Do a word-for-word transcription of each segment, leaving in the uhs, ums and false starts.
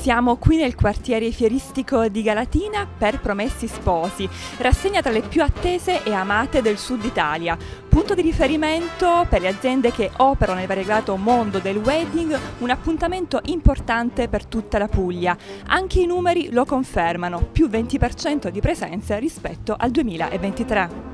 Siamo qui nel quartiere fieristico di Galatina per Promessi Sposi, rassegna tra le più attese e amate del sud Italia, punto di riferimento per le aziende che operano nel variegato mondo del wedding, un appuntamento importante per tutta la Puglia. Anche i numeri lo confermano, più venti per cento di presenze rispetto al duemilaventitré.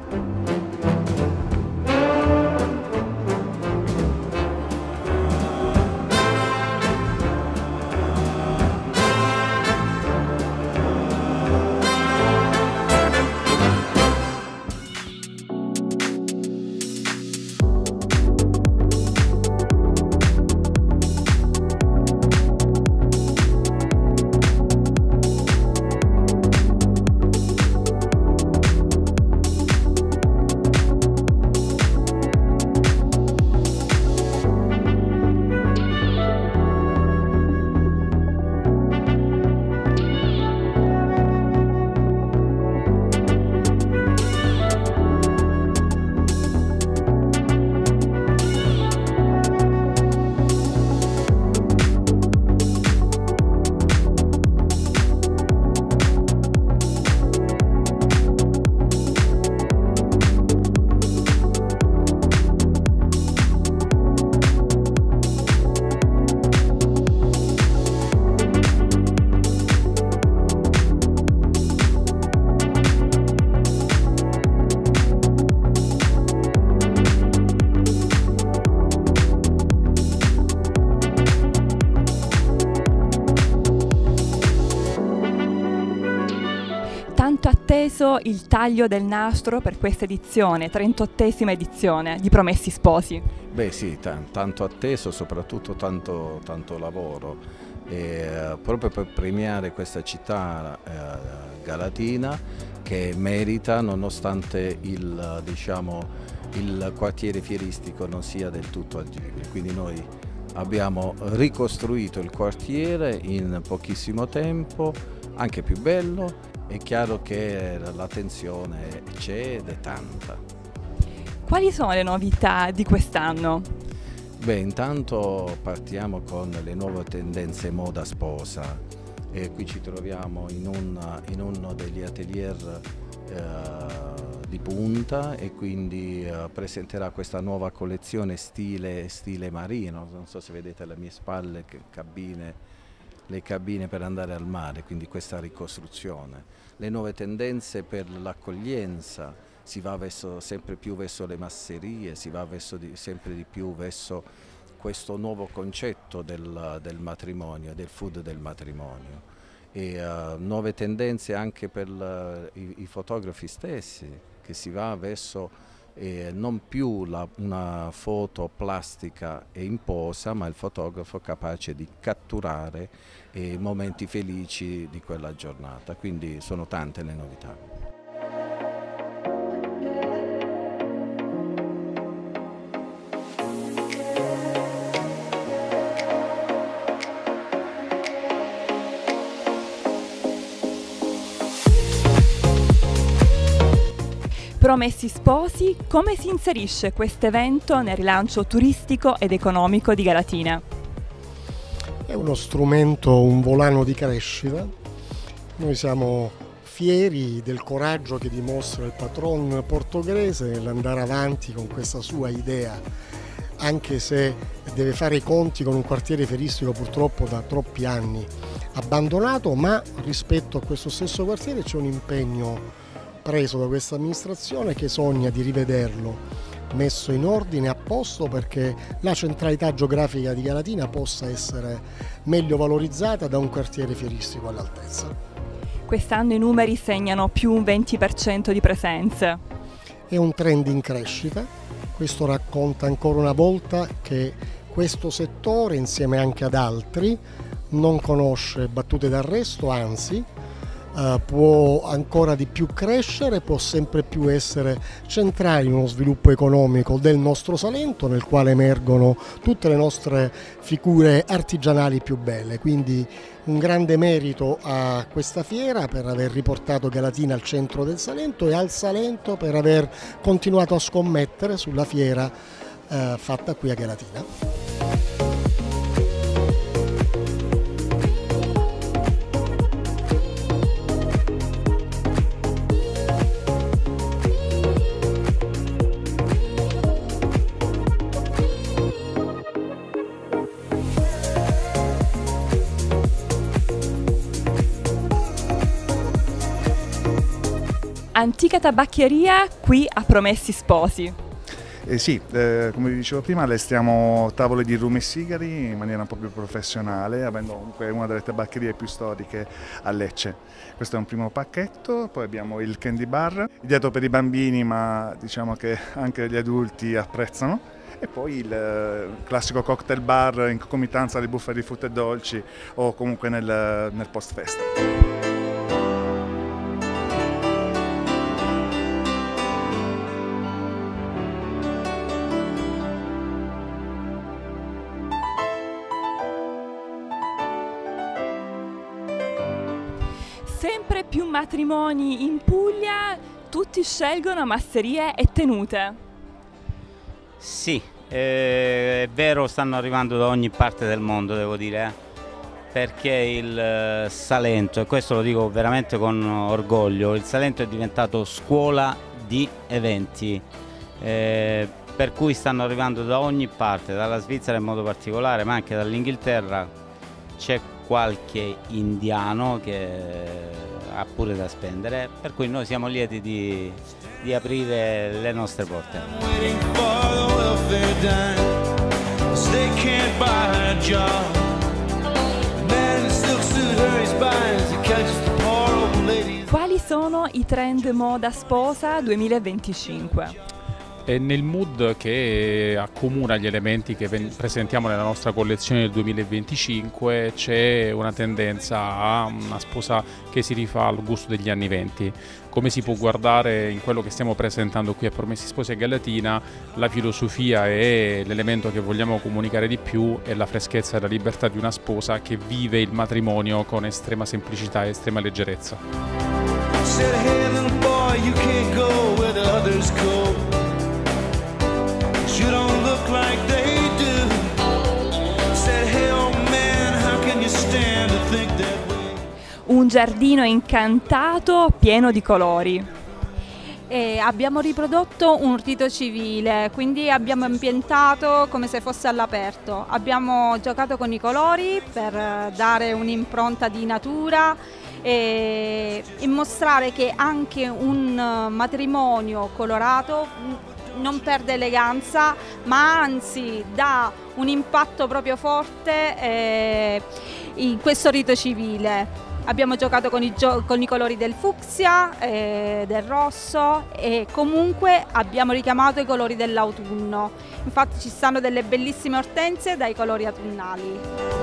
Tanto atteso il taglio del nastro per questa edizione, trentottesima edizione di Promessi Sposi. Beh sì, tanto atteso, soprattutto tanto, tanto lavoro, e, uh, proprio per premiare questa città uh, galatina che merita, nonostante il, diciamo, il quartiere fieristico non sia del tutto agibile. Quindi noi abbiamo ricostruito il quartiere in pochissimo tempo, anche più bello. È chiaro che l'attenzione c'è ed è tanta. Quali sono le novità di quest'anno? Beh, intanto partiamo con le nuove tendenze moda sposa. E qui ci troviamo in, un, in uno degli atelier eh, di punta e quindi eh, presenterà questa nuova collezione stile, stile marino. Non so se vedete alle mie spalle che cabine, le cabine per andare al mare, quindi questa ricostruzione. Le nuove tendenze per l'accoglienza, si va verso, sempre più verso le masserie, si va verso di, sempre di più verso questo nuovo concetto del, del matrimonio, del food del matrimonio. E uh, nuove tendenze anche per uh, i, i fotografi stessi, che si va verso eh, non più la, una foto plastica e in posa, ma il fotografo capace di catturare eh, momenti felici di quella giornata. Quindi sono tante le novità. Promessi Sposi, come si inserisce questo evento nel rilancio turistico ed economico di Galatina? È uno strumento, un volano di crescita. Noi siamo fieri del coraggio che dimostra il patron portoghese nell'andare avanti con questa sua idea, anche se deve fare i conti con un quartiere fieristico purtroppo da troppi anni abbandonato, ma rispetto a questo stesso quartiere c'è un impegno preso da questa amministrazione che sogna di rivederlo messo in ordine, a posto, perché la centralità geografica di Galatina possa essere meglio valorizzata da un quartiere fieristico all'altezza. Quest'anno i numeri segnano più un venti per cento di presenze. È un trend in crescita, questo racconta ancora una volta che questo settore, insieme anche ad altri, non conosce battute d'arresto, anzi Uh, può ancora di più crescere, può sempre più essere centrale in uno sviluppo economico del nostro Salento, nel quale emergono tutte le nostre figure artigianali più belle. Quindi un grande merito a questa fiera per aver riportato Galatina al centro del Salento e al Salento per aver continuato a scommettere sulla fiera uh, fatta qui a Galatina. Antica tabaccheria qui a Promessi Sposi. Eh sì, eh, come vi dicevo prima, allestiamo tavole di rum e sigari in maniera proprio professionale, avendo comunque una delle tabaccherie più storiche a Lecce. Questo è un primo pacchetto, poi abbiamo il candy bar, ideato per i bambini ma diciamo che anche gli adulti apprezzano. E poi il classico cocktail bar in concomitanza alle buffet di frutta e dolci o comunque nel, nel post festa. Sempre più matrimoni in Puglia, tutti scelgono masserie e tenute. Sì, eh, è vero, stanno arrivando da ogni parte del mondo, devo dire, eh, perché il eh, Salento, e questo lo dico veramente con orgoglio, il Salento è diventato scuola di eventi, eh, per cui stanno arrivando da ogni parte, dalla Svizzera in modo particolare, ma anche dall'Inghilterra. C'è qualche indiano che ha pure da spendere, per cui noi siamo lieti di, di aprire le nostre porte. Quali sono i trend moda sposa duemilaventicinque? E nel mood che accomuna gli elementi che presentiamo nella nostra collezione del duemilaventicinque c'è una tendenza a una sposa che si rifà al gusto degli anni venti. Come si può guardare in quello che stiamo presentando qui a Promessi Sposi a Galatina, la filosofia e l'elemento che vogliamo comunicare di più è la freschezza e la libertà di una sposa che vive il matrimonio con estrema semplicità e estrema leggerezza. You don't look like they do. Said, hey old man, how can you stand to think that way? Un giardino incantato pieno di colori. E abbiamo riprodotto un rito civile, quindi abbiamo ambientato come se fosse all'aperto. Abbiamo giocato con i colori per dare un'impronta di natura e, e mostrare che anche un matrimonio colorato non perde eleganza, ma anzi dà un impatto proprio forte eh, in questo rito civile. Abbiamo giocato con i, gio con i colori del fucsia, eh, del rosso e comunque abbiamo richiamato i colori dell'autunno. Infatti ci stanno delle bellissime ortensie dai colori autunnali.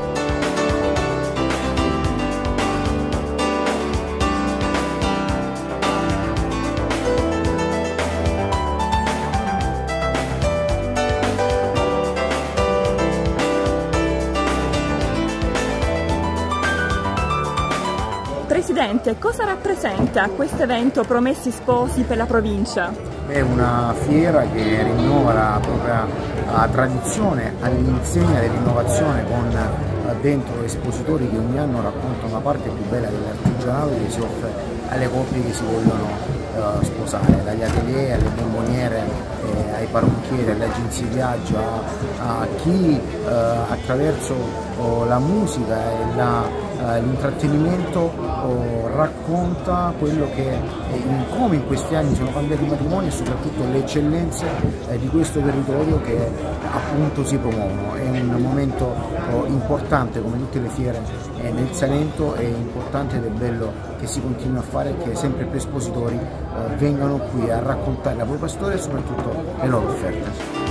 Presidente, cosa rappresenta questo evento Promessi Sposi per la provincia? È una fiera che rinnova la propria la tradizione all'insegna dell'innovazione con dentro espositori che ogni anno raccontano una parte più bella dell'artigianato che si offre alle coppie che si vogliono eh, sposare, dagli atelier alle bomboniere, eh, ai parrucchieri, alle agenzie di viaggio, a, a chi eh, attraverso oh, la musica e la l'intrattenimento oh, racconta quello che eh, in, come in questi anni sono cambiati i matrimoni e soprattutto le eccellenze eh, di questo territorio che appunto si promuovono. È un momento oh, importante come tutte le fiere eh, nel Salento, è importante ed è bello che si continui a fare e che sempre più espositori eh, vengano qui a raccontare la propria storia e soprattutto le loro offerte.